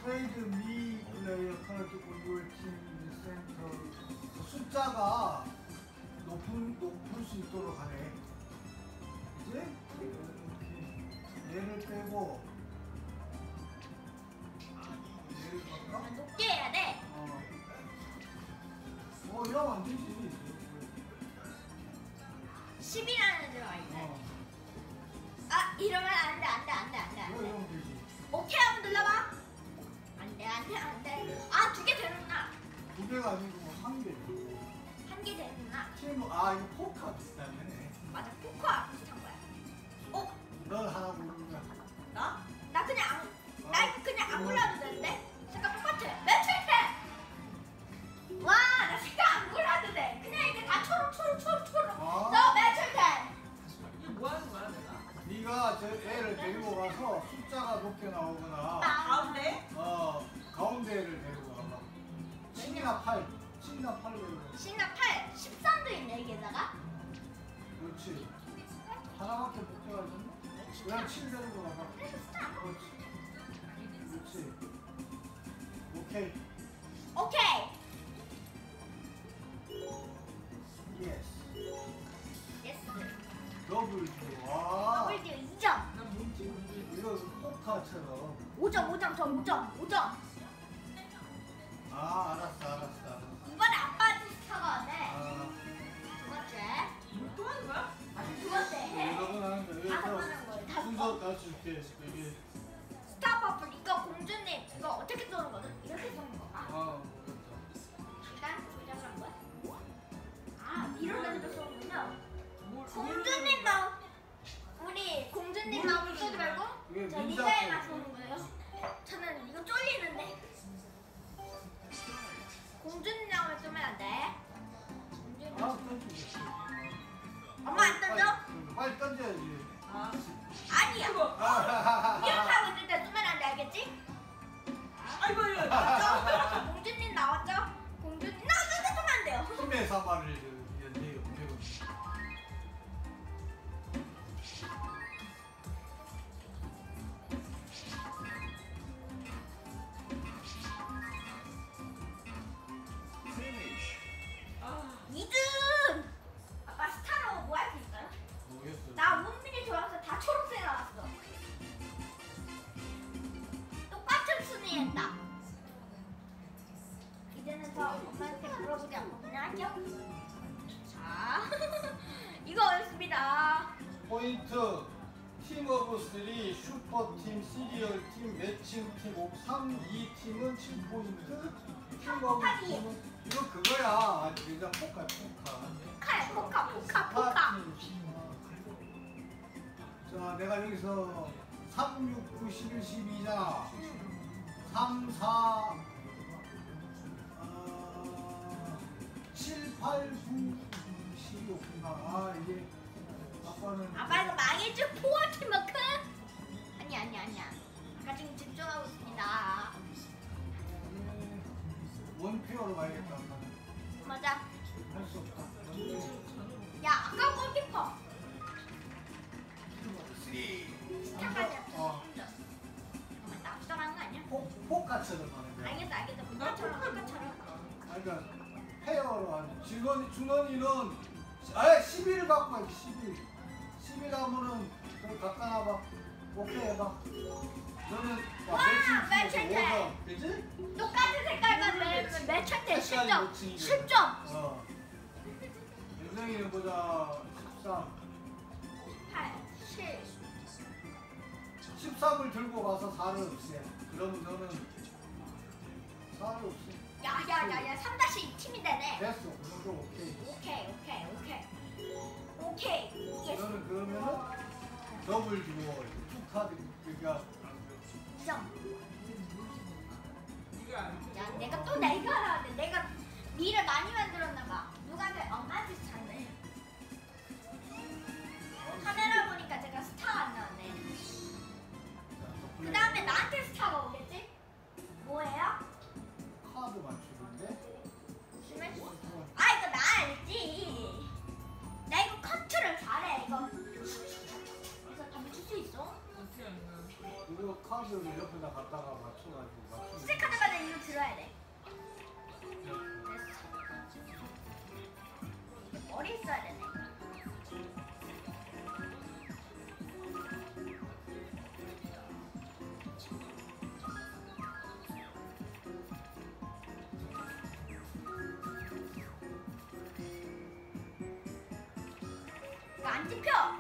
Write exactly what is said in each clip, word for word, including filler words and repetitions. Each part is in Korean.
트레이드 미 플레이어 카드 공을 팀 센터 숫자가 높은 높을 수 있도록 하네. 이제 얘를 빼고 얘를 갈까? 높게 해야 돼. 어. 어, 이러면 안 되지. 십이라는 들어가 있네. 어. 아, 이러면 안 돼, 안 돼, 안 돼, 안 돼, 안 이거 돼. 이러면 되지. 오케이 한번 눌러봐. 안 돼, 안 돼, 안 돼. 아, 두 개 되는구나. 두 개가 아니고 뭐 한 개. 한 개 되는구나. 팀, 아, 이거 포카 비슷하네. 맞아, 포커와 비슷한 거야. 어? 널 하나 고르면. 나? 나 그냥 안, 어. 나 이거 그냥 안 골라도 되는데? 색깔 똑같아. 매출해! 와, 나 색깔 안 골라도 돼. 그냥 이게 다 초록, 초록, 초록, 초록. 아. 너 매출해! 이게 뭐 하는 거야, 내가? 네가 저 애를 데리고 가서 숫자가 높게 나오거나 가운데? 어 가운데를 데리고 가봐. 칠이나 팔, 칠이나 팔 데리고 가. 신나 팔, 십삼도 있네, 여기다가. 그렇지. 하나밖에 못 해가지고 그냥 칠 데리고 가봐. 그래서 스타. 그렇지. 그렇지. 오케이. 오케이. 예스. 예스. 더블 듀오. 와. 더블 듀오 이 점. 난 뭔지 뭔지. 이거 포카처럼. 오 점, 오 점, 저 오 점, 오 점. 아 알았어 알았어 알았어. 이번에 아빠한테 스타가 돼. 아 두 번째. 이거 또 하는 거야? 아니, 두 번째. 여러 번 하는 거야. 다섯 번 여기서 하는 거예요. 다섯 순서 번. 다시 줄게. 이게 스타 퍼플, 이거 공주님, 이거 어떻게 쏘는 거든? 이렇게 쏘는 거가? 아 모르겠다. 일단 조작한 거야. 아, 이렇게 쏘는군요. 뭘, 공주님도 우리 공주님 마음 쏘지 말고 이게 저 민자 리자에만 쏘는 쏘는 거예요. 저는 이거 쫄리는데. 공주님만 쏘면 안 돼. 공주님. 아 던지겠지. 엄마 안 던져? 빨리, 빨리 던져야지. 아, 아니야. 이거. 이렇게 하고 있을 때 쏘면 안 돼, 알겠지? 아이고, 이거. 맞죠? 공주님 나왔죠? 공주님 나왔을 때 쏘면 안 돼요. 힘의 사마를 연대요. 배우. 아, 이 등! 아빠 스타로 뭐 할 수 있어요? 모르겠어. 나 운민이 좋아서 다 초록색 나왔어. 똑같은 순위였다. 이제는 더 엄마한테 물어보지 않고 그냥 할게요. 자, 이거였습니다. 포인트. 팀 오브 쓰리, 슈퍼팀, 시리얼 팀, 매칭 팀, 삼, 이 팀은 칠 포인트. 팀 오브 팀은 이거 그거야. 그냥 포카 포카. 포카야, 포카, 포카, 포카. 자, 내가 여기서 삼, 육, 구, 십일, 십이잖아. 삼, 사, 어, 칠, 팔, 구, 십이 없구나. 아, 이게 아빠는 아빠 이거 망해줘. 포화팀 마크? 아니, 아니, 아니야. 아까 지금 집중하고 있습니다. 원페어로 가야겠다. 아빠는 맞아. 할 수 없다. 야, 아까 골키퍼. 쓰리. 시작하자. 어, 나 앞서가는 거 아니야? 포, 포카처럼 하는 거야. 알겠어, 알겠어. 포카처럼, 포카처럼. 그러니까 페어로 하는. 준원이 준원이는 아예 십일을 갖고 와. 십일. 십일 하면은 그걸 갖다 놔봐. 오케이 해봐. 너는 와, 매칭 매칭 오 점, 그지? 똑같은 색깔만 매면 매칭 때 십 색깔이 점. 매칭이잖아. 십 점. 어. 윤성이는 보자. 십삼. 팔, 칠. 십삼을 들고 가서 사를 없애. 그러면 너는 사를 없애. 야, 야, 야, 야. 삼 다시 이 팀이 되네. 됐어. 그 정도 오케이. 오케이, 오케이, 오케이. 오케이. 예스. 너는 그러면은 더블 주고 투 카드 그러니까 이 점. 이거 안 돼. 야, 내가 또 내가 하라는데 내가 미를 많이 만들었나 봐. 누가한테 엄마한테 잤네. 카메라 보니까 제가 스타가 안 나왔네. 그 다음에 나한테 스타가 오겠지? 뭐예요? 카드 맞추는데 스매시? 아, 이거 나 알지. 나 이거 커트를 잘해. 이거. 그래서 다 맞출 수 있어? 어떻게 하는 거야? 이거 카드를 옆에다 갖다가 맞춰가지고 맞추는 시작하자마자 이거 들어야 돼. 됐어. 이게 머리 있어야 되네. 이거 안 집혀.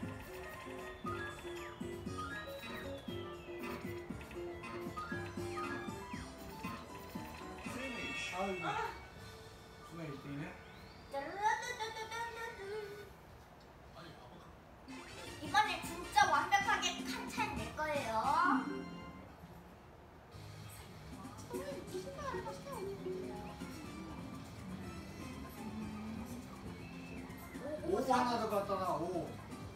아이고 준아 일 등이네. 이번에 진짜 완벽하게 칸찬 낼 거예요. 오 하나 더 갖다 놔. 오.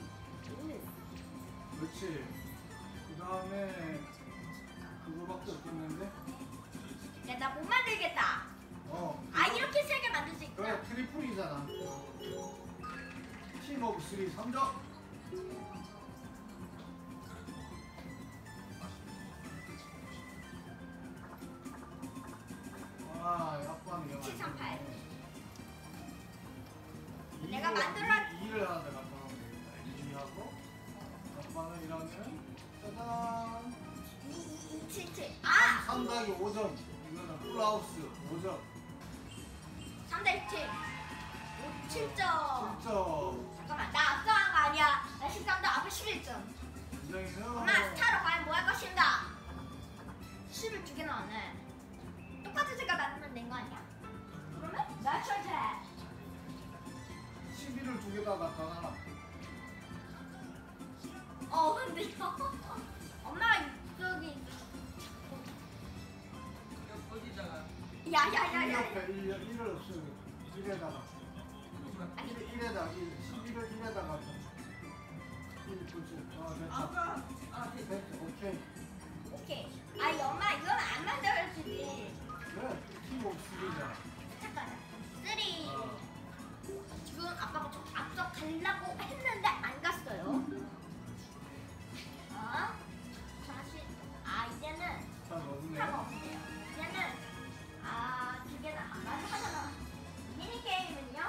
그렇지. 그 다음에 그거밖에 없겠는데? 야, 나 못 만들겠다. 어. 아, 이렇게 세 개 만들 수 있구나. 그래 트리플이잖아. 팀 오브 쓰리 삼 점. 아, 아빠는 영화. 칠, 삼, 팔. 내가 만들어- 이를 하나 더 갖다 놓으면 되겠다. 이 하고 아빠는 이러면 짜잔. 이, 이, 이, 칠, 칠. 아! 삼 더하기 오 점. 이거는 풀하우스 오 점. 삼 대 칠. 오, 칠 점. 칠 점. 잠깐만, 나 앞서간 거 아니야. 나 십삼 점, 앞에 십일 점. 굉장히는 엄마, 스타로 과연 뭐 할 것인가? 십을 두 개 나왔네. 똑같은 색깔 만들면 된 거 아니야? 그러면 몇 초째? 십일을 두 개다 갖다 놔. 어, 근데 이거. 엄마, 여기. 이거 어디다가? 일 야야야야. 옆에 일, 일을 없애고 일에다가 아니, 일, 일에다가 일, 십일을 일에다가 일 그치. 아, 됐다. 아까 아 됐. 됐다. 오케이. 오케이. 아이, 엄마, 이건 안 만들어주지. 그래. 팀 오브 쓰리잖아. 잠깐만. 쓰리. 어. 지금 아빠가 좀 앞서 가려고 했는데 안 갔어요. 어? 다시. 아, 이제는 자, 넣었네. 하나 없네요. 이제는 아, 두 개는 안 맞아 하잖아. 미니 게임은요?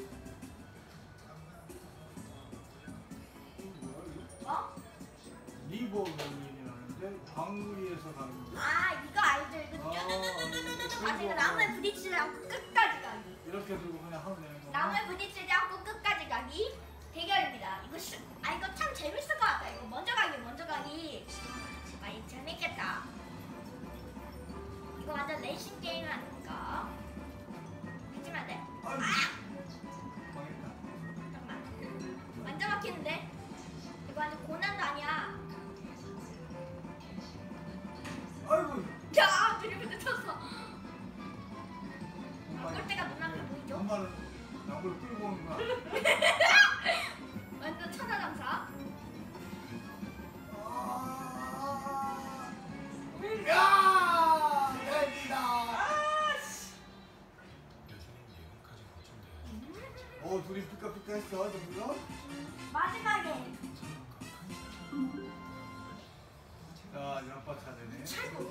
어? 리버런이라는데 광위에서 가는 거. 아, 이거 알죠? 이거 아, 뚜두두두두두두 이거 가지고 나무에 부딪히지 않고 끝까지 가기. 이렇게 들고 그냥 하면 되는 거. 나무에 부딪히지 않고 끝까지 가기 대결입니다. 이거 시, 아 이거 참 재밌을 것 같다. 이거 먼저 가기 먼저 가기. 많이 재밌겠다. 이거 완전 레이싱 게임 아닙니까? 믿으면 안 돼. 아이고. 아! 망했다. 잠깐만. 완전 막히는데? 이거 완전 고난도 아니야. 아이고. 야! 드리블 쳤어. 엄마, 볼 때가 눈앞에 보이죠? 엄마는 나무를 끌고 오는 거야. 완전 천하장사. 아. 야! 애기다. 어, 둘이 삐까삐까 했어, 정말? 마지막에. 자, 이제 아빠 차례네.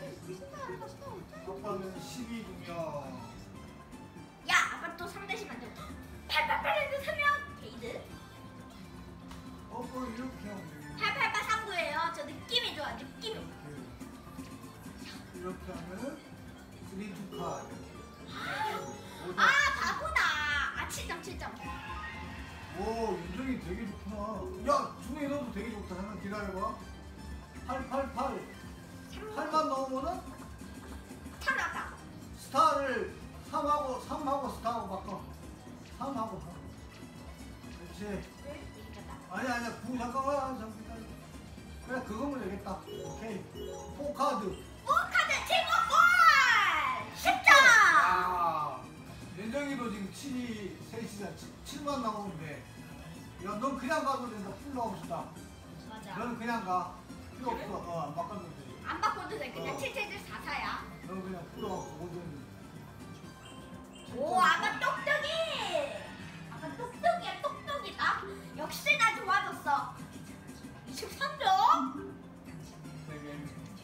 아빠는 십이 두명. 야, 아빠 또 삼 대씩 만들고. 팔팔팔 해서 세 명. 게이드. 어, 뭐 이렇게 하면 되겠네. 팔팔팔 삼 구예요. 저 느낌이 좋아, 느낌이. 이렇게, 이렇게 하면은 쓰리 투 카드. 아, 바보다. 아, 칠 점, 칠 점. 오, 윤정이 되게 좋구나. 야, 중에 너도 되게 좋다. 잠깐 기다려봐. 팔, 팔, 팔. 팔만 넣으면은 차 나왔다. 스타를 삼하고, 삼하고 스타하고 바꿔. 삼하고 삼. 그렇지. 이겼다. 아니, 아니야. 구, 잠깐만. 잠깐 기다려. 그래, 그거면 되겠다. 오케이. 포 카드. 오카드 팀워크 십 점. 아, 윤정이도 지금 칠이 셋이잖아. 칠만 나오면 돼. 야, 넌 그냥 가도 된다. 풀 나옵시다. 맞아. 넌 그냥 가. 필요 없어. 어, 안 바꿔도 돼. 안 바꿔도 돼. 그냥 어. 칠 칠 칠 사 사야. 넌 그냥 풀어갖고 모든. 오, 아빠 똑똑이. 아빠 똑똑이야, 똑똑이다. 역시 나 좋아졌어. 이십삼 점. 되게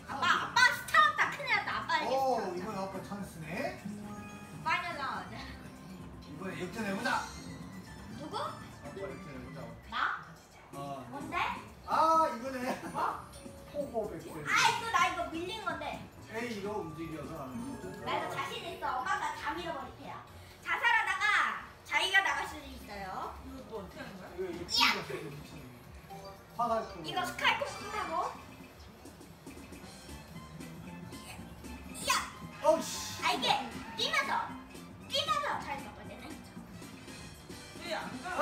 역전해보자. 누구? 아빠 역전해보자. 나? 어. 뭔데? 아 이거네. 뭐? 호고 백세. 아 이거 나 이거 밀린 건데. A로 움직여서 하는 거. 나 이거 자신 있어. 엄마가 다 밀어버릴 테야. 자살하다가 자기가 나갈 수도 있어요. 이거 뭐 어떻게 하는 거야? 이거 이거 튕겼어 이거 미치는 거. 화살. 이거 스카이프 끝나고. 야! 어우씨. 아 이게 뛰면서 뛰면서 잘 섞어야 되네. 왜 안 가?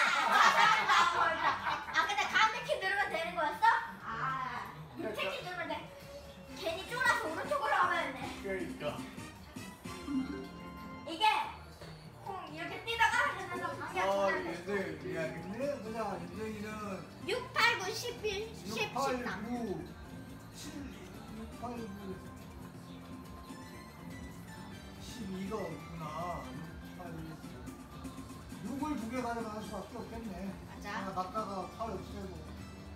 아 근데 가운데 키 누르면 되는 거였어? 아 밑에 키 누르면 돼. 괜히 쫄아서 오른쪽으로 하면 돼. 그러니까. 이게 콩 이렇게 뛰다가 그러면서 방향 어 전환 돼. 근데 야 근데 보자 윤정이는 육, 팔, 구, 십일, 십, 육, 팔, 십삼. 구, 칠, 육, 팔, 구, 십이가 없구나. 육, 팔, 육을 두 개 가져갈 수밖에 없겠네. 맞아. 하나 갖다가 팔 없애고.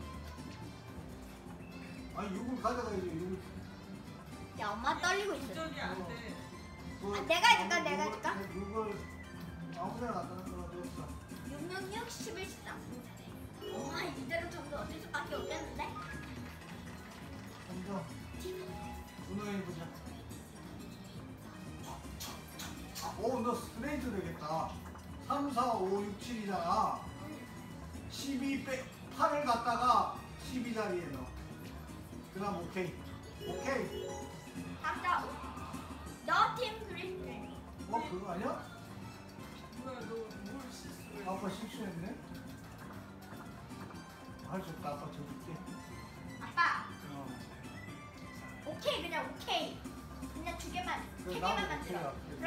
아니 육을 가져가야지. 육을. 야 엄마 떨리고 있어. 조절이 안 돼. 그, 아, 내가 해줄까, 아무 내가 육을- 해줄까? 육을 아무데나 갖다 놓으면 됐어. 육, 육, 육, 십일, 십삼. 엄마 이대로 점수 얻을 수밖에 없겠는데? 점점 분호해보자. 오, 너 스트레이트 되겠다. 삼, 사, 오, 육, 칠이잖아. 십이 빼, 팔을 갖다가 십이 자리에 넣어. 그 다음 오케이. 오케이. 삼, 너팀 그리스. 어, 그거 아니야? 뭐야 너뭘 실수해? 아빠 실수했네? 아, 좋다. 아빠 줘줄게. 아빠 어. 오케이 그냥 오케이. 그냥 두 개만 세 그래, 개만 나도 만들어. 오케이 할게.